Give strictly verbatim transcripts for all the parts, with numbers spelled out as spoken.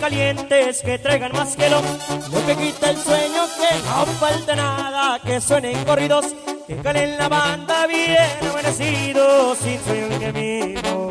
calientes que traigan más que lo, lo que quita el sueño, que no falte nada, que suenen corridos, que calen la banda bien amanecidos, sin sueño ni gemido.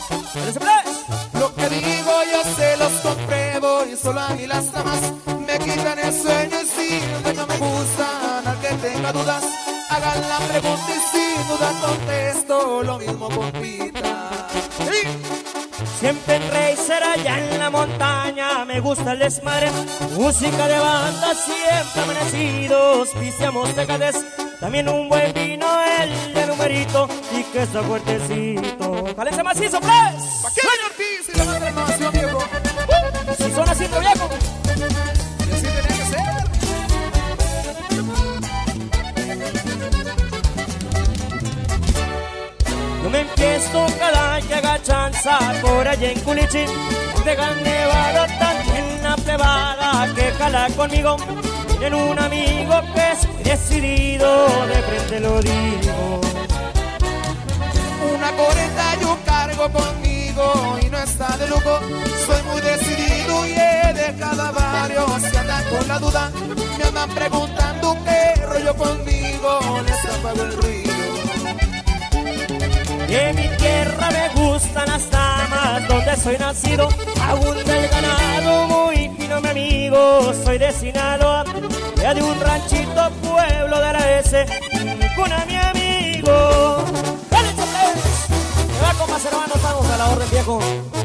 Lo que digo yo se los compruebo y solo a mí las damas me quitan el sueño y si no me gustan, al que tenga dudas hagan la pregunta y sin duda contesto lo mismo con pita. ¿Sí? Siempre en racer allá en la montaña, me gusta el desmadre, música de banda, siempre amanecidos, pisteamos tecades, también un buen vino, el de numerito y que está fuertecito. ¡Cálense macizo, pues! ¿Pa' qué? Soy Ortiz y la banda Renovacion, viejo. Uh, si son así, viejo. Y así tenía que ser. Yo me empiezo cada que haga chanza por allá en Culichín, dejan nevado también la plebada que jala conmigo. Tienen un amigo que es decidido, de frente lo digo. Una cuarenta yo cargo conmigo y no está de lujo. Soy muy decidido y he de cada barrio. Si andan con la duda, me andan preguntando qué rollo conmigo. Les apago el ruido. De mi tierra me gustan las damas, donde soy nacido abunda el ganado, muy fino mi amigo. Soy de Sinaloa, ya de un ranchito pueblo de la S, con a mi amigo. ¡Dale, chaples! Me va con más hermanos, vamos a la orden, viejo.